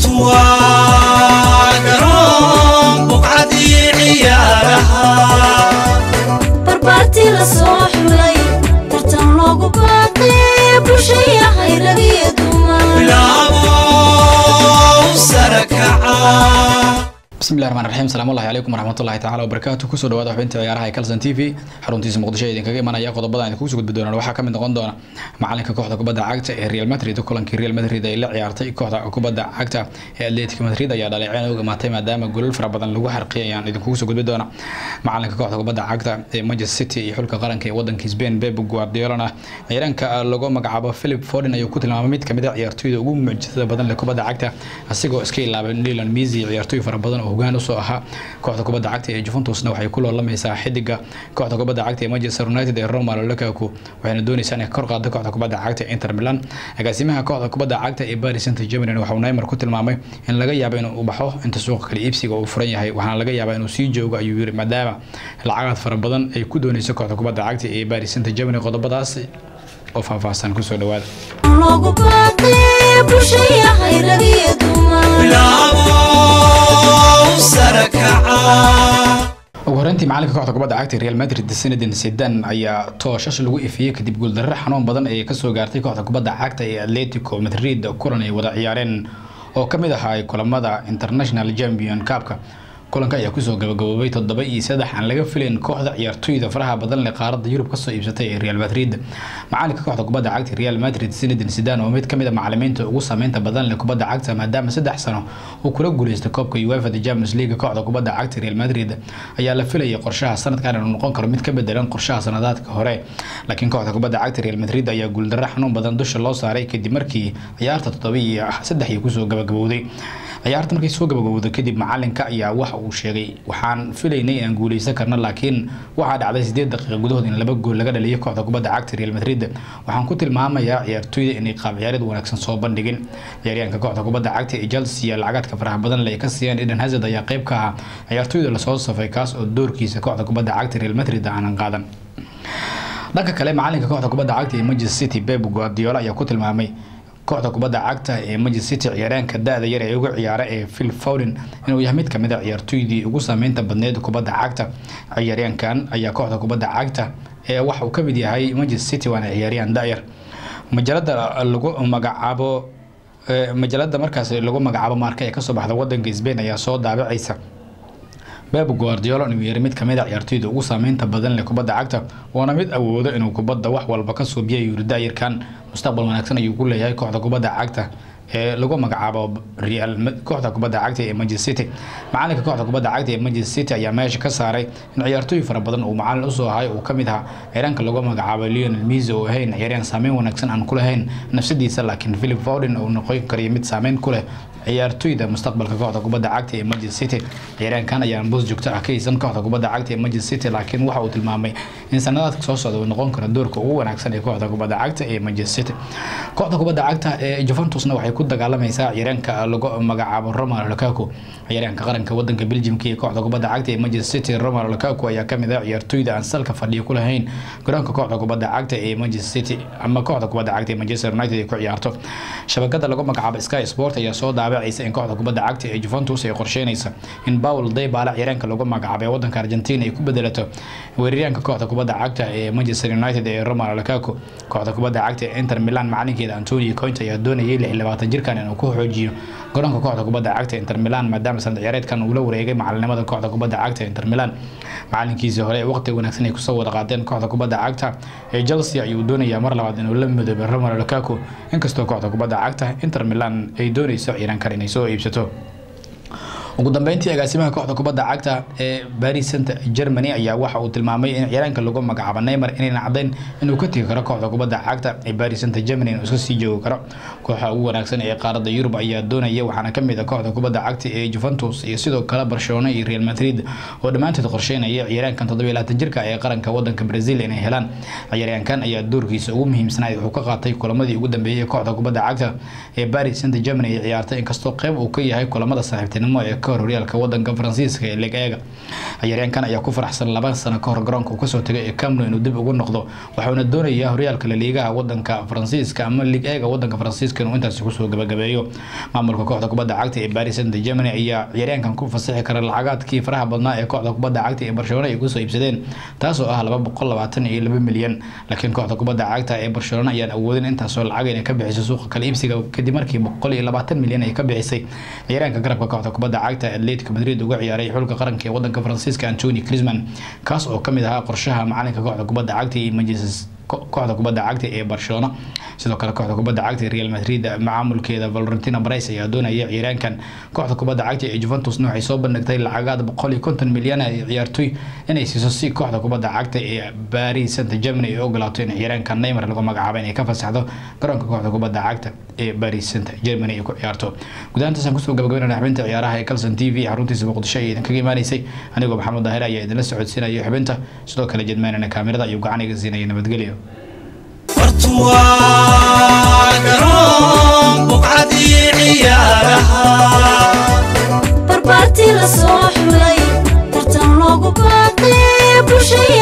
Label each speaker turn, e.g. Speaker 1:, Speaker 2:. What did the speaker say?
Speaker 1: قرون بقعدي عيارها
Speaker 2: بربارتي لصوح لي ترتم لوغو باقي بوشي خير بيدوما
Speaker 1: بلابو سركعا
Speaker 3: بسم الله الرحمن الرحيم السلام عليكم ورحمة الله تعالى وبركاته كسر دواد وحبنت عيارها كلسن تي في حرونتيس مقدشة إذا كجي مانا ياخد بدأ إذا كوسو قد بدونا وحكم من قندونا معلنك كوحدة كبدا عقدة ريال مدريد وكلن كريال مدريد إلا عيارتي كوحدة كبدا عقدة أتلتيكو مدريد يا دلعين وجماعتي ما دام قول الفرق بدن لو حرقية يعني إذا كوسو قد بدونا معلنك كوحدة كبدا عقدة مانشستر سيتي يحول كقرن كي ودن كيسبين بيب جوارديولا عيران كلوجو مقعبة فيليب فودن يكوت الماميت كمدة عيارتي وجوم معجزة بدن لكبدا عقدة أسيجو سكيل لابن ليلان ميزي عيارتي فرق بدن وهجان وصاها kooxda kubadda cagta ee Juventus waxay ku loolameysaa xidiga kooxda kubadda cagta ee Manchester United ee Romelu Lukaku waxayna doonaysaa inay kor qaado kooxda kubadda cagta ee Inter Milan agaasimaha kooxda kubadda cagta ee Paris Saint-Germain waxa uu Neymar ku tilmaamay in laga yaabo inuu u baxo inta suuqa kala iibsiga uu furan yahay waxaana laga yaabaa inuu sii joogo ayuu yiri maadaama lacagaad fara badan ay ku doonayso kooxda kubadda cagta ee Paris Saint-Germain qodobadaas oo faahfaahsan ku soo dhawaada وهرنتي معلك كوحدة كبدا عagta Real Madrid sanadin Zidane ayaa tooshash lagu ifiyay kadib gool darro xanuun badan ay ka soo gaartay kooxda kubadda cagta ee Atletico Madrid kulan ay wada ciyaareen oo kamid ahaa kulamada International Champion Cup-ka kulanka ayaa ku soo gabagaboobay 7-3 aan laga filayn kooxda ciyaartoyda faraha badan ee qaaradda Yurub ka soo iibsatay ee Real Madrid macallinka kooxda kubadda cagta Real Madrid Zinedine Zidane oo mid kamid ah macallimiinta ugu saameynta badan leh kubadda cagta maadaama 3 sano uu kula guuleystay koobka UEFA Champions League kooxda kubadda cagta Real Madrid ayaa la filayay qorshaha sanadkan inuu noqon karo mid ka bedelan qorshaha sanadaadka hore laakiin kooxda kubadda cagta Real Madrid ayaa guul darro xanuun badan dusha loo saaray kadib markii ciyaarta 7-3 ku soo gabagabowday ciyaarta markay soo gabagabowday kadib macallinka ayaa waxa uu sheegay waxaan filaynay inaan guuleysan karno laakiin waxa dhacday 8 daqiiqo gudahood in laba gool laga dhaliyay kooxda kubadda cagta Real Madrid waxaan ku tilmaamayaa ciyaartoyda inay qaab ciyaareed wanaagsan soo bandhigin ciyaaryahanka kooxda kubadda cagta ee Chelsea lacagaadka faraha badan leh ka siiyeen Eden Hazard ayaa qayb ka ah ciyaartoyda la soo safay kaas oo doorkiisa kooxda kubadda cagta Real Madrid aanan qaadan dhanka kale macallinka kooxda kubadda cagta ee Manchester City Pep Guardiola ayaa ku tilmaamay kooxda kubadda cagta ee Manchester City ciyaaraanka da'da yar ee ugu ciyaara ee Phil Foden inuu yahay mid kamid ah ciyaartoydii ugu saameynta badneed kubadda cagta ciyaaryahankan ayaa kooxda kubadda cagta ee waxa uu ka mid yahay Manchester City waana ciyaaryahan da'yar majalada markaas lagu magacaabo marka ee ka soo baxda wadanka Spain ayaa soo daabacaysa Pep Guardiola inuu yahay mid kamid ah ciyaartoyda ugu saameynta badan leh kubadda cagta waana mid awoodo inuu kubadda wax walba ka soo bixiyo da'yarkan mustaqbal wanaagsan ayuu ku leeyahay kooxda kubadda cagta ee lagu magacaabo Real kooxda kubadda cagta ee Manchester City macallinka kooxda kubadda cagta ee Manchester City ayaa meesha ka saaray in ciyaartoy fara badan uu macallin u soo hayo oo kamid ah ciyaaraanka lagu magacaabo Lionel Messi oo ahayn ciyaaryahan saameyn wanaagsan aan ku lahayn nafsadiisa laakiin Phil Foden oo noqon kariyo mid saameyn ku leh ciyaartoyda mustaqbalka kooxda kubadda cagta ee Manchester City ciyaaraankan ayaa boos joogto ah ka haysan kooxda kubadda cagta ee Manchester City laakiin waxa uu tilmaamay in sanadaadka soo socda uu noqon karo doorka ugu wanaagsan ee kooxda kubadda cagta ee Manchester City kooxda kubadda cagta ee Juventusna waxay ku dagaalamaysaa ciyaaraanka lagu magacaabo Romelu Lukaku ciyaaraanka qaranka wadanka Belgium ee kooxda kubadda cagta ee Manchester City Romelu Lukaku ayaa kamid ah ciyaartoyda aan salka fadhiyo ku lahayn garoonka kooxda kubadda cagta ee Manchester City ama kooxda kubadda cagta ee Manchester United ay ku ciyaarto shabakada lagu magacaabo Sky Sport ayaa soo daabacaysa in kooxda kubadda cagta ee Juventus ay qorsheynayso in Paul Dybala ciyaaraanka lagu magacaabo wadanka Argentina ay ku bedelato weeraryahanka kooxda kubadda cagta ee Manchester United ee Romelu Lukaku kooxda kubadda cagta ee Inter Milan macalinkeeda Antonio Conte ayaa doonayay 26 jirkan inuu ku xoojiyo garoonka kooxda kubadda cagta Inter Milan maadaama sanad ciyaareedkan uu la wareegay macalinimada kooxda kubadda cagta Inter Milan macalinkiisa hore waqti wanaagsan ay ku soo wada qaadeen kooxda kubadda cagta ee Chelsea ayuu doonayaa mar labaad inuu la midoobo Romelu Lukaku inkastoo kooxda kubadda cagta Inter Milan ay doonayso ciyaaryahankan inay soo iibsato ugu dambeyntii agaasimaha kooxda kubadda cagta ee Paris Saint-Germain ayaa waxa uu tilmaamay in ciyaaraanka lagu magacaabo Neymar inay nacdeen inuu ka tagi karo kooxda kubadda cagta ee Paris Saint-Germain inuu iska sii joogo karo kooxda ugu wanaagsan ee qaaradda Yurub ayaa doonaya waxaana kamid ah kooxda kubadda cagta ee Juventus iyo sidoo kale Barcelona iyo Real Madrid oo dhamaantood qorsheynaya ciyaaraankan 27 jirka ee qaranka wadanka Brazil inay helaan ciyaaraankan ayaa doorkiisa ugu muhiimsan wuxuu ka qaatay kulamadii ugu dambeeyay kooxda kubadda cagta ee Paris Saint-Germain ay ciyaartay inkastoo qayb uu ka yahay kulamada saaxiibtinimo ee ka hor horyaalka wadanka Faransiiska ee Ligue 1 ciyaaryahankan ayaa ku faraxsan 2 sano ka hor garoonka uu ka soo tagay ee Camp Nou inuu dib ugu noqdo waxaana doonayaa horyaalka La Liga wadanka Faransiiska ama Ligue 1 wadanka Faransiiska inuu intaas ku soo gabagabeeyo maamulka kooxda kubadda cagta ee Paris Saint-Germain ayaa ciyaaryahankan ku fasaxi kara lacagaadkii faraha badnaa ee kooxda kubadda cagta ee Barcelona ay ku soo iibsadeen taasoo ah 222 milyan laakiin kooxda kubadda cagta ee Barcelona ayaan awoodin intaas oo lacag ay ka bixiso suuqa kala iibsiga kadib markii 120 milyan ay ka bixisay ciyaaryahanka garabka kooxda kubadda cagta Atletico Madrid uga ciyaaray xulka qaranka ee wadanka Faransiiska Antoine Griezmann kaas oo kamid ahaa qorshaha macalinka kooxda kubadda cagta ee Manchester kooxda kubadda cagta ee Barcelona sidoo kale kooxda kubadda cagta ee Real Madrid maamulkeeda Florentino Perez ayaa doonaya ciyaaryahankan kooxda kubadda cagta ee Juventus waxay soo bandhigtay lacagaad 150 milyan ay ciyaartoy inay siiso si kooxda kubadda cagta ee Paris Saint-Germain ay ogolaato in ciyaaryahankan Neymar lagu magacaabo inay ka fasaxdo garoonka kooxda kubadda cagta ee Paris Saint-Germain ay ku ciyaarto gudahantaas kusoo gabagabeynaa xubinta ciyaaraha ee Kalson TV xaruntiisa Muqdisho ee idinkaga imaanaysay anigoo Maxamed Daahir ayaa idinla socodsiinaya xubinta sidoo kale jedmaanana kaamirada iyo gacan iga siinaya nabadgelyo
Speaker 2: barbaartii la soo xulay tartan loogu baaqay bulshada